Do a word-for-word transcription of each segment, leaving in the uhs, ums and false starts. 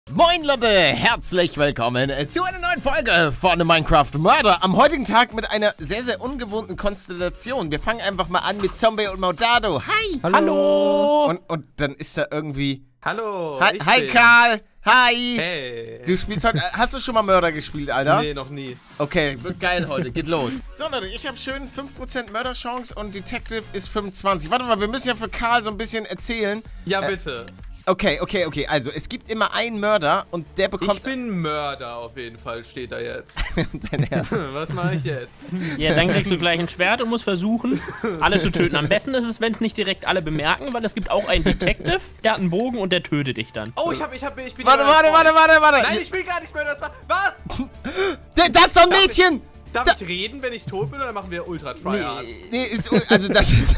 Moin Leute, herzlich willkommen zu einer neuen Folge von Minecraft Murder. Am heutigen Tag mit einer sehr, sehr ungewohnten Konstellation. Wir fangen einfach mal an mit Zombie und Maudado. Hi! Hallo! Und, und dann ist da irgendwie... Hallo! Hi, hi Karl! Hi! Hey! Du spielst heute... Hast du schon mal Murder gespielt, Alter? Nee, noch nie. Okay, wird geil heute. Geht los. So Leute, ich habe schön fünf Prozent Murder-Chance und Detective ist fünfundzwanzig. Warte mal, wir müssen ja für Karl so ein bisschen erzählen. Ja, Äh, bitte. Okay, okay, okay. Also, es gibt immer einen Mörder und der bekommt... Ich bin Mörder auf jeden Fall, steht da jetzt. Dein Ernst? Was mache ich jetzt? Ja, dann kriegst du gleich ein Schwert und musst versuchen, alle zu töten. Am besten ist es, wenn es nicht direkt alle bemerken, weil es gibt auch einen Detective, der hat einen Bogen und der tötet dich dann. Oh, ich hab, ich hab, ich bin... Warte, warte, warte, warte, warte! Nein, ich bin gar nicht Mörder, das war... Was? D- Das ist doch ein Darf Mädchen! Darf Da- ich reden, wenn ich tot bin, oder machen wir Ultra Tryhard? Nee, Nee, ist... Also, das... ist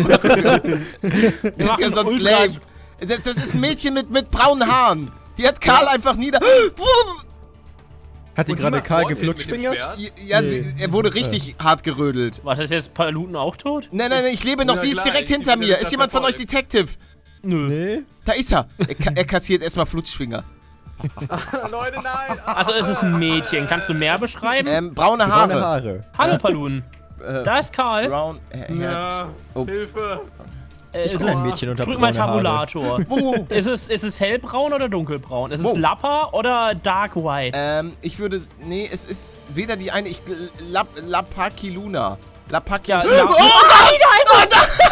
ja machen sonst Ultra- lame. Das, das ist ein Mädchen mit, mit braunen Haaren. Die hat Karl einfach nieder... Hat die Und die gerade macht Karl Freundin mit dem geflutschfingert? Schwert? Ja, Nee. sie, er wurde richtig hart gerödelt. Was, ist jetzt Paluten auch tot? Nein, nein, nein, ich lebe noch. Ja, Sie ist gleich. direkt Die hinter wird mir. jetzt Ist jemand von euch verfolgt. Detective? Nö. Nee. Da ist er. Er, ka- er kassiert erstmal Flutschfinger. Leute, nein! Ah. Also es ist ein Mädchen. Kannst du mehr beschreiben? Ähm, braune Braune Haare. Haare. Hallo Paluten. Äh, Da ist Karl. Brown Hair. Ja, Oh. Hilfe! Äh, Ich ist bin ein es- Mädchen unter Drück mal braune Haare. Tabulator. Wo? Ist es, ist es hellbraun oder dunkelbraun? Ist Wo? es Lappa oder Dark White? Ähm, ich würde. Nee, es ist weder die eine. Ich. Lap, Lapaki Luna. Lapaki. Ja, oh La- Gott!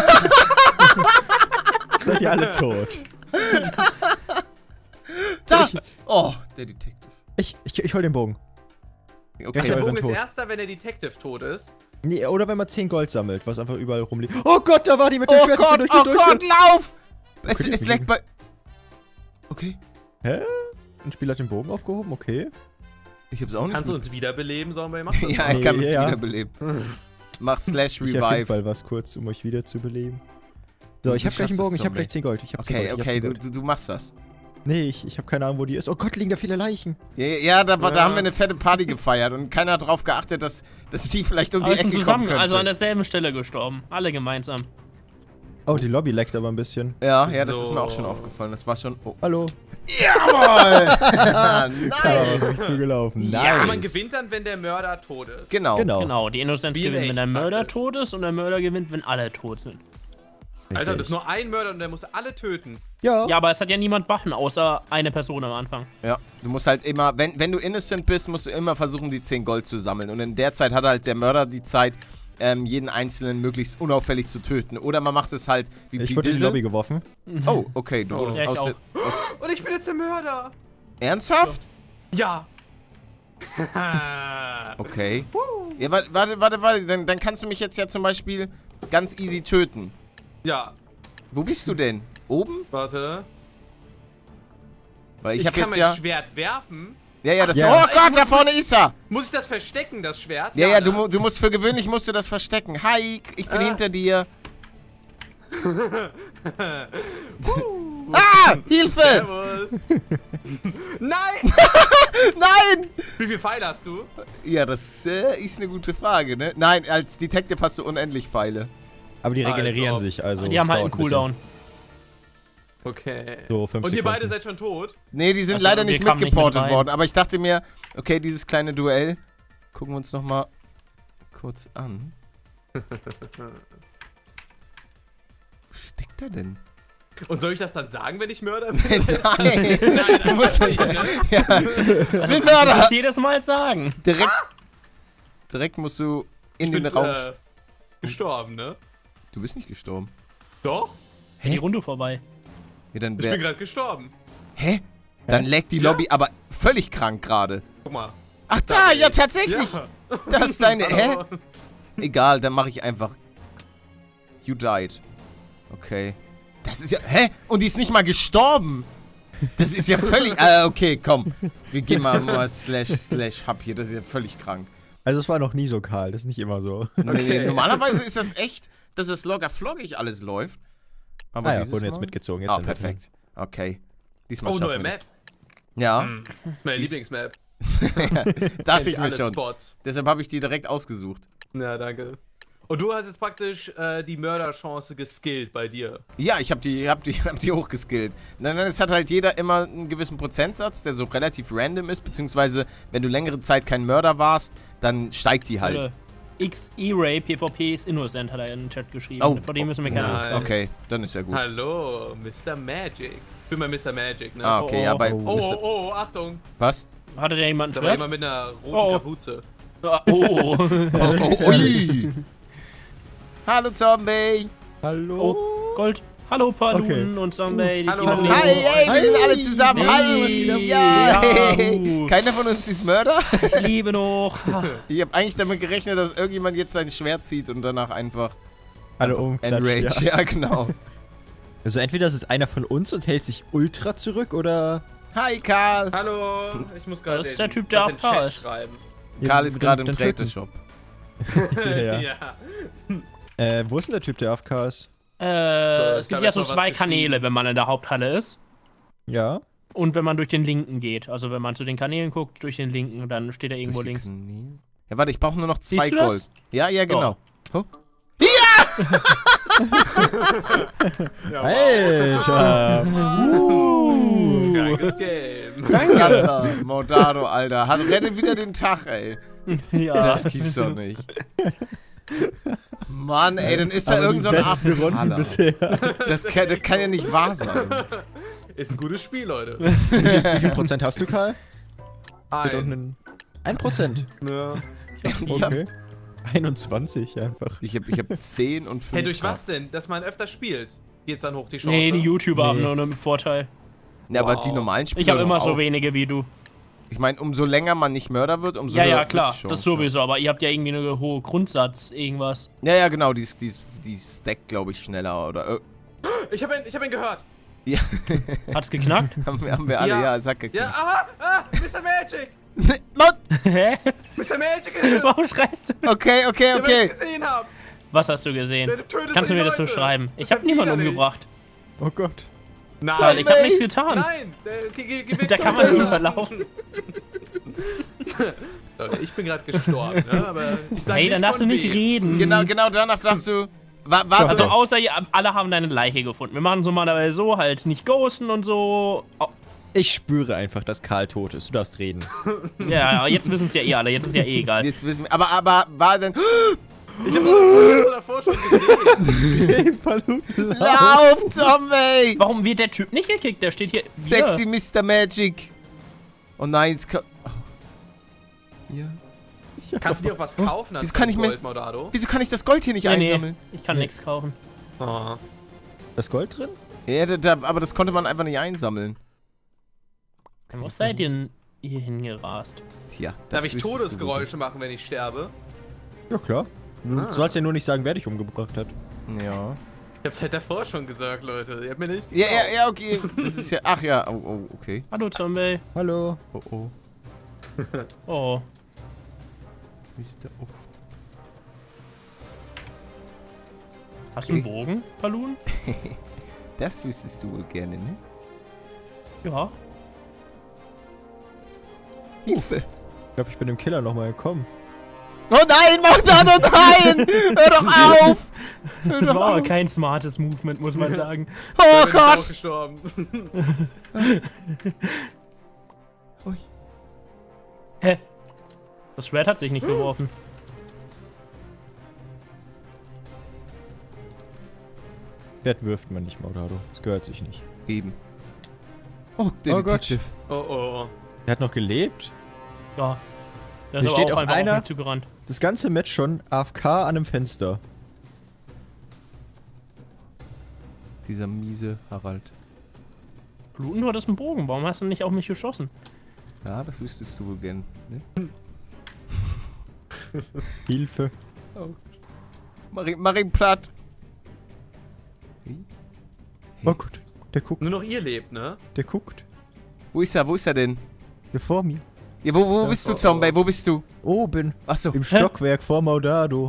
Seid ihr alle tot? Da! Oh, der Detective. Ich, ich, ich hol den Bogen. Okay. Der euren Bogen ist Tod. erster, wenn der Detective tot ist. Nee, oder wenn man zehn Gold sammelt, was einfach überall rumliegt. Oh Gott, da war die mit dem Oh Schwert. Gott, Ich bin oh durch, ich bin Gott, lauf! Es, Okay, es okay. leckt bei. Okay. durch. Hä? Ein Spieler hat den Bogen aufgehoben, okay. Ich hab's auch nicht. Kannst du uns wiederbeleben, sollen wir machen? Ja, Nee, ich kann mich ja. wiederbeleben. Mach Slash Ich erfinde Revive. mal was kurz, um euch wieder zu beleben. So, Du ich hab gleich schaffst einen Bogen, es, ich hab Zombie. gleich zehn Gold. Ich hab zehn Okay, Gold, ich hab okay, zehn du, Gold. du, du machst das. Nee, ich, ich hab keine Ahnung, wo die ist. Oh Gott, liegen da viele Leichen. Ja, ja da, war- da Ja. haben wir eine fette Party gefeiert und keiner hat darauf geachtet, dass, dass sie vielleicht um die Aber sind Ecke zusammen, kommen könnte. also an derselben Stelle gestorben. Alle gemeinsam. Oh, die Lobby leckt aber ein bisschen. ja, ja, das ist So. mir auch schon aufgefallen. Das war schon... Oh. Hallo. Jawohl! Da Nice! war sich zugelaufen. Ja, Aber Nice. man gewinnt dann, wenn der Mörder tot ist. Genau. Genau. Genau, die Innozenz Wie in gewinnt, wenn echt der Mörder praktisch. tot ist und der Mörder gewinnt, wenn alle tot sind. Alter, das ist Richtig. nur ein Mörder und der muss alle töten. Ja. Ja, aber es hat ja niemand Waffen, außer eine Person am Anfang. Ja, du musst halt immer... Wenn, wenn du innocent bist, musst du immer versuchen, die zehn Gold zu sammeln. Und in der Zeit hat halt der Mörder die Zeit, ähm, jeden Einzelnen möglichst unauffällig zu töten. Oder man macht es halt wie Ich P. wurde in die Dizzle. Lobby geworfen. Oh, okay, du wurdest Ja, ich aus auch. der... Und ich bin jetzt der Mörder. Ernsthaft? Ja. Okay. Ja, warte, warte, warte, warte. Dann, dann kannst du mich jetzt ja zum Beispiel ganz easy töten. Ja, Wo bist du denn? Oben? warte. Weil ich, Ich, hab kann jetzt mein ja... Schwert werfen. Ja, ja, das... Ja. Oh Gott, da vorne ist er! Muss ich das verstecken, das Schwert? Ja, ja, du, ne? mu- du musst für gewöhnlich musst du das verstecken. Hi, ich bin Ah. hinter dir. Ah, Hilfe! Servus. Nein! Nein! Wie viele Pfeile hast du? Ja, das äh, ist eine gute Frage, ne? Nein, als Detective hast du unendlich Pfeile. Aber die regenerieren Also, sich, also. die haben es halt einen dauert bisschen. Cooldown. Okay. So, fünf Und ihr Sekunden. beide seid schon tot? Nee, die sind Ach so, leider wir nicht kamen nicht mit mitgeportet rein. worden. Aber ich dachte mir, okay, dieses kleine Duell gucken wir uns nochmal kurz an. Wo steckt er denn? Und soll ich das dann sagen, wenn ich Mörder bin? Nein, Nein, du musst nicht, ne? ja, Ich bin muss Mörder. jedes Mal sagen. Direkt, direkt musst du in Ich den bin Raum. äh, gestorben, ne? Du bist nicht gestorben. Doch? Hä? Die Runde vorbei. Ja, dann Ich bin wär, gerade gestorben. hä? Dann leckt die Ja. Lobby aber völlig krank gerade. Guck mal. Ach da, bin ja ich. tatsächlich. Ja. Das ist deine. Hä? Hallo. Egal, dann mache ich einfach. You died. Okay. Das ist ja. Hä? Und die ist nicht mal gestorben. Das ist ja völlig. Äh, okay, komm. Wir gehen mal, mal slash slash hub hier. Das ist ja völlig krank. Also, es war noch nie so kahl, das ist nicht immer so. Nee, nee, Okay. normalerweise ist das echt, dass es locker flockig alles läuft. Aber Ah ja, dieses wurden jetzt Mal- mitgezogen. Jetzt Ah, sind wir perfekt. Okay. Diesmal Oh, schaffen neue wir Map. das. Ja, Hm. Meine Lieblingsmap. dachte ich mir alle schon. Spots. Deshalb habe ich die direkt ausgesucht. Ja, danke. Und du hast jetzt praktisch äh, die Mörderchance geskillt bei dir. Ja, ich hab die, hab die, hab die hochgeskillt. Nein, nein, es hat halt jeder immer einen gewissen Prozentsatz, der so relativ random ist, beziehungsweise wenn du längere Zeit kein Mörder warst, dann steigt die halt. X-E-Ray P V P ist innocent, hat er in den Chat geschrieben. Oh. Vor dem müssen wir keine Angst Nein. haben. Okay, dann ist ja gut. Hallo, Mister Magic. Ich bin mal Mister Magic, ne? Ah, okay, Oh, ja, oh, bei... Oh, oh, oh, Achtung. Was? Hatte der jemanden Da ein war Schwert? jemand mit einer roten Oh, oh. Kapuze. Ah, Oh, Oh, oh, ui. Hallo, Zombie. Hallo? oh, Gold. Hallo, Palun Okay. und Zombie. Die Hallo. gehen noch Hi, neben. ey, wir sind alle zusammen. Hey, Hi, was geht ab? ja, Ja, hey. uh. Keiner von uns ist Mörder? Ich liebe noch. Ich habe eigentlich damit gerechnet, dass irgendjemand jetzt sein Schwert zieht und danach einfach Alle umklatschen. enrage. Ja. Ja, genau. Also entweder ist es einer von uns und hält sich ultra zurück oder... Hi, Karl. Hallo, ich muss gerade Das ist der Typ, der was auf in den Chat Chaos. schreiben. Karl ist dann- gerade im dann Trade töten. Shop. Ja. ja. Äh, wo ist denn der Typ, der A F K ist? Äh, So, es ich gibt hab ja jetzt so mal was zwei geschrieben. Kanäle, wenn man in der Haupthalle ist. Ja. Und wenn man durch den linken geht. Also wenn man zu den Kanälen guckt, durch den linken, dann steht er irgendwo Durch die links. Kanäle. Ja, warte, ich brauche nur noch zwei Siehst du das? Gold. Ja, ja, genau. Oh. ja Alter! wow. Krankes Game. Krasser Modado, Alter. Hat rettet wieder den Tag, ey. Ja. Das gibt's doch nicht. Mann, ey, dann ist da Aber irgend die so ein besten Runden Afrikaner. bisher. Das kann, das kann ja nicht wahr sein. Ist ein gutes Spiel, Leute. Wie viel Prozent hast du, Karl? Steht Ein. unten ein Prozent. Ne. Okay. einundzwanzig einfach. Ich hab, ich hab zehn und fünf. Hey, durch was denn? Dass man öfter spielt? Geht's dann hoch die Chance? Nee, die YouTuber Nee. haben nur einen Vorteil. Ja, aber Wow. die normalen Spieler Ich habe immer doch so auch. wenige wie du. Ich meine, umso länger man nicht Mörder wird, umso Ja, höher ja, wird klar. die Chance, Das sowieso, aber ihr habt ja irgendwie eine hohe Grundsatz, irgendwas. Ja, ja, genau. Die, die, die stackt, glaube ich, schneller. Oder. Äh, Ich hab ihn, ich hab ihn gehört. ja, Hat's geknackt? haben, wir- haben wir alle, Ja. ja, Sack gekriegt. Ja, aha, ah, Mister Magic. Hä? Mister Magic ist es. Warum schreist du? Okay, okay, Der, okay. ich gesehen hab. Was hast du gesehen? Der tötet Kannst du seine mir das so Leute. schreiben? Ich Das habe ist niemanden widerlich. umgebracht. Oh Gott. Nein, Weil ich habe nichts getan. Nein, der, geh, geh, geh weg Da zum kann man Tisch. nicht verlaufen. Leute, ich bin gerade gestorben, ne? Aber ich sag Hey, nicht dann darfst du von nicht wem. reden. Genau, genau danach sagst du. Wa was? Also außer ihr, alle haben deine Leiche gefunden. Wir machen so mal dabei so, halt nicht ghosten und so. Oh, Ich spüre einfach, dass Karl tot ist. Du darfst reden. ja, ja, jetzt wissen es ja eh alle. Jetzt ist ja eh egal. Jetzt wissen wir. Aber, aber war denn. Ich hab das davor schon gesehen. Lauf, Zombie! Warum wird der Typ nicht gekickt? Der steht hier. Sexy Hier. Mister Magic. Oh nein, jetzt kann. Oh. Ja. Kannst du dir auch was kaufen an Wieso kann ich mir- Gold, Modado? Wieso kann ich das Gold hier nicht Nee, nee, einsammeln? ich kann nichts kaufen. Oh. Das Gold drin? Ja, da, da, aber das konnte man einfach nicht einsammeln. Wo seid ihr denn hier hingerast? Tja. das Darf ich wüsstest du Todesgeräusche machen, wenn ich sterbe? Ja, klar. Du Ah. sollst ja nur nicht sagen, wer dich umgebracht hat. wohl. Ja. Ich hab's halt davor schon gesagt, Leute. Ihr habt mir nicht Ja, geglaubt. ja, ja, okay. Das ist ja. Ach ja, oh, oh, okay. Hallo, Zombie. Hallo. Oh, oh. Oh. Mister Oh. Hast du einen Bogen, Balloon? Das wüsstest du wohl gerne, ne? Ja. Hilfe. Ich glaube, ich bin dem Killer nochmal gekommen. Oh nein, mach das, oh nein! Hör doch auf! Hör Das doch war aber auf! kein smartes Movement, muss man sagen. Oh Ich bin auch Gott! gestorben. Ui. Hä? Das Schwert hat sich nicht geworfen. Schwert wirft man nicht, Maudado. Das gehört sich nicht. Eben. Oh, Oh Gott. Detective. Oh oh. Der hat noch gelebt. Ja. Da Hier ist aber steht auch auch einfach einer- auf mich zugerannt. Das ganze Match schon A F K an einem Fenster. Dieser miese Harald. Bluten, du hattest einen Bogen. Warum hast du nicht auf mich geschossen? Ja, das wüsstest du wohl gern, ne? Hilfe. Mach ihn, mach ihn platt. Hey. Oh Gott. Der guckt. Nur noch ihr lebt, ne? Der guckt. Wo ist er? Wo ist er denn? Hier vor mir. Ja, wo, wo Ja, bist du, oh, Zombie? oh. Wo bist du? Oben. Achso. Im Stockwerk vor Maudado.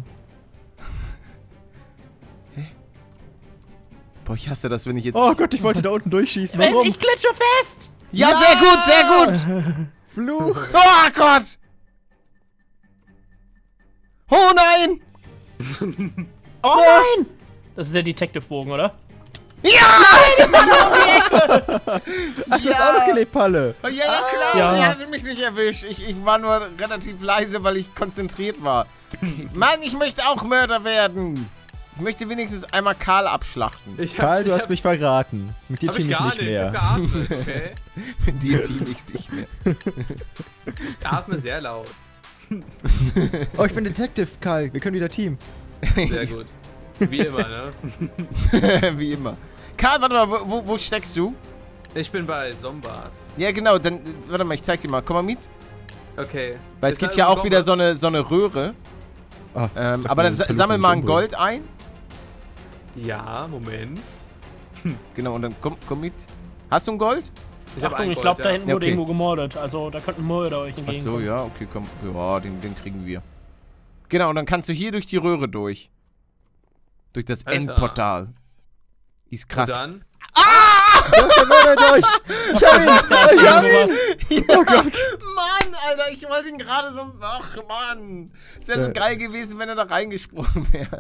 Boah, ich hasse das, wenn ich jetzt... Oh Gott, ich wollte da unten durchschießen. Was? Warum? Ich glitsche fest! ja, sehr gut, sehr gut! Fluch. Oh Gott! Oh nein! Oh nein! Das ist der Detective-Bogen, oder? Ach, du hast auch noch gelebt, Palle. Oh, ja, ja, klar. Ja. Ihr hattet mich nicht erwischt. Ich, ich war nur relativ leise, weil ich konzentriert war. Mann, ich möchte auch Mörder werden. Ich möchte wenigstens einmal Karl abschlachten. Ich Karl, du ich hast mich verraten. Mit dir hab team ich ich gar nicht nicht, ich mehr. hab geatmet, okay? Mit dir team ich nicht mehr. Ich atme sehr laut. Oh, ich bin Detective, Karl. Wir können wieder Team. Sehr gut. Wie immer, ne? Wie immer. Karl, warte mal, wo, wo steckst du? Ich bin bei Sombart. Ja, genau, dann, warte mal, ich zeig dir mal. Komm mal mit. Okay. Weil es Ist gibt da ja auch irgendwo wieder was? so eine, so eine Röhre. Ah, Ähm, sag aber mal, dann sa- Palu sammel nicht mal ein umbringen. Gold ein. Ja, Moment. Genau, und dann komm, komm mit. Hast du ein Gold? Ich hab Achtung, ein ich Gold, glaube, da ja. hinten Ja, wurde okay. irgendwo gemordet. Also, da könnten Mörder euch Ach entgegenkommen. so, ja, okay, komm. Ja, den, den kriegen wir. Genau, und dann kannst du hier durch die Röhre durch. Durch das Alter. Endportal. Ist krass. Und dann? Du hast den Mörder durch. Ich hab ihn. Da ist Ich hab irgendwo ihn. was. Oh Gott. Mann, Alter, ich wollte ihn gerade so... Ach, Mann. Es wäre so Ja. geil gewesen, wenn er da reingesprungen wäre.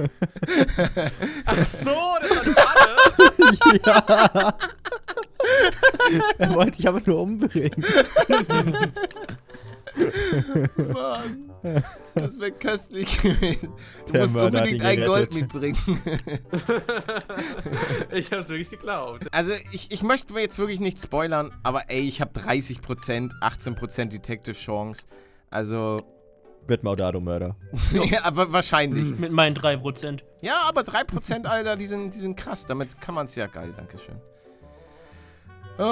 Ach so, das war eine Falle. Ja. Er wollte dich aber nur umbringen. Mann. Das wäre köstlich gewesen. Du Der musst Mörder hat unbedingt ihn ein Gold gerettet. mitbringen. Ich hab's wirklich geglaubt. Also, ich, ich möchte jetzt wirklich nicht spoilern, aber ey, ich habe dreißig Prozent, achtzehn Prozent Detective Chance. Also, Wird Maudado-Mörder. ja, aber wahrscheinlich. Mit meinen drei Prozent. Ja, aber drei Prozent, Alter, die sind, die sind krass. Damit kann man es ja geil, dankeschön. Oh,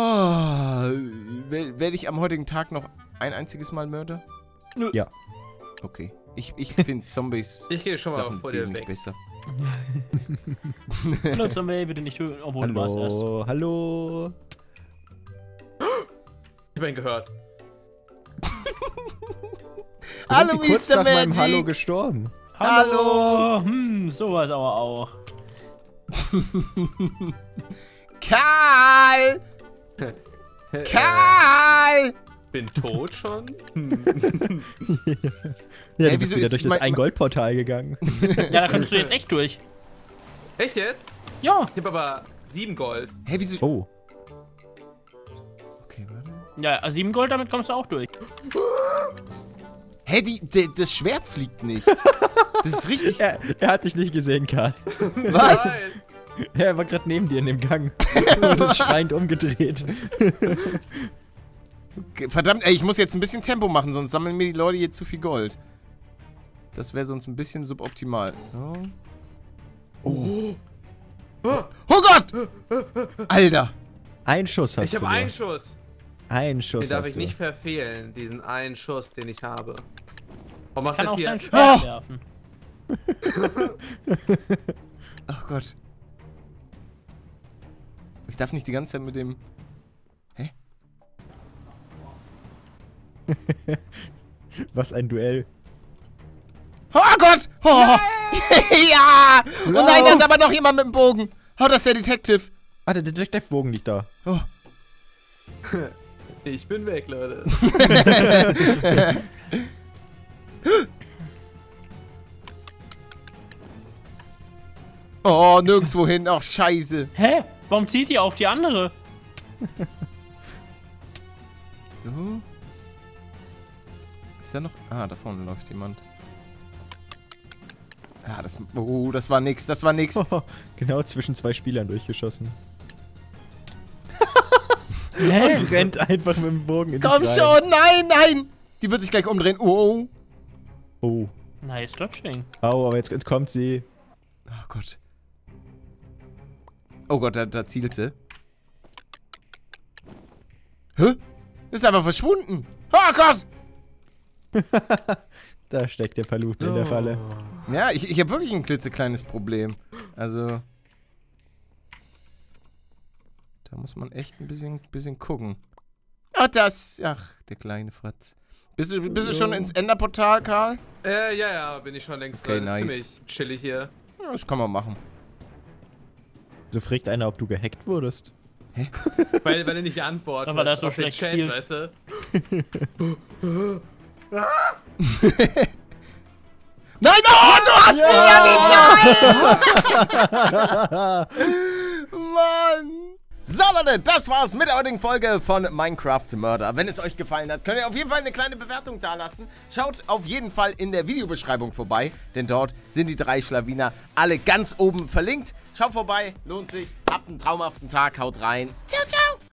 werde ich am heutigen Tag noch ein einziges Mal Mörder? Nö. Ja. Okay. Ich, ich finde Zombies Ich gehe schon mal Sachen vor dir wesentlich weg. besser. Hallo, Zombie, bitte nicht hören, obwohl du warst erst. Hallo, hallo. Ich hab ihn gehört. Wir Hallo, sind kurz Mister nach meinem Magic. Hallo gestorben. Hallo! Hm, sowas aber auch. Karl! Karl! Bin tot schon? Ja, Ey, du bist wieso wieder ist durch das mein- Ein-Gold-Portal gegangen. Ja, da könntest du jetzt echt durch. Echt jetzt? Ja. Ich hab aber sieben Gold. Hey, wieso... Oh. Okay, warte. Ja, sieben Gold, damit kommst du auch durch. Hey, die, die, das Schwert fliegt nicht. Das ist richtig... Er, er hat dich nicht gesehen, Karl. Was? Nice. Er war gerade neben dir in dem Gang. Und ist schreiend umgedreht. Verdammt, ey, ich muss jetzt ein bisschen Tempo machen, sonst sammeln mir die Leute hier zu viel Gold. Das wäre sonst ein bisschen suboptimal. So. Oh. Oh Gott! Alter! Ein Schuss hast Ich du habe nur. einen Schuss. Ein Schuss Den darf hast ich du. nicht verfehlen, diesen einen Schuss, den ich habe. Warum machst Kann du auch sein jetzt hier? Schwert Oh. werfen. Oh Gott. Ich darf nicht die ganze Zeit mit dem... Hä? Was ein Duell. Oh Gott! Oh. Ja! Oh nein, da ist aber noch jemand mit dem Bogen. Oh, das ist der Detective. Ah, der Detective-Bogen liegt da. Oh. Ich bin weg, Leute. Oh, nirgendwo hin. Ach, scheiße. Hä? Warum zieht ihr auf die andere? So. Ist da noch... Ah, da vorne läuft jemand. Ah, das... Oh, das war nix. Das war nix. Oh, genau zwischen zwei Spielern durchgeschossen. Hä? Und rennt einfach mit dem Bogen in Komm dich rein. schon. Nein, nein. Die wird sich gleich umdrehen. Oh. Oh. Nice dodging. Au, aber jetzt entkommt sie. Oh Gott. Oh Gott, da, da zielt sie. Hä? Ist einfach verschwunden. Oh Gott. Da steckt der Palut in der Falle. Ja, ich, ich habe wirklich ein klitzekleines Problem. Also... Da muss man echt ein bisschen, bisschen gucken. Ach, das... Ach, der kleine Fratz. Bist du, bist du schon ins Enderportal, Karl? Äh, ja, ja, bin ich schon längst Okay, drin. nice. Ist ziemlich chillig hier. Ja, das kann man machen. So fragt einer, ob du gehackt wurdest. Weil, weil er nicht antwortet. Aber das so auf den schlecht Chat, spielt. weißt du? Nein, oh, du hast sie ja nicht! Mann! So, Leute, das war's mit der heutigen Folge von Minecraft Murder. Wenn es euch gefallen hat, könnt ihr auf jeden Fall eine kleine Bewertung dalassen. Schaut auf jeden Fall in der Videobeschreibung vorbei, denn dort sind die drei Schlawiner alle ganz oben verlinkt. Schaut vorbei, lohnt sich. Habt einen traumhaften Tag, haut rein. Ciao, ciao!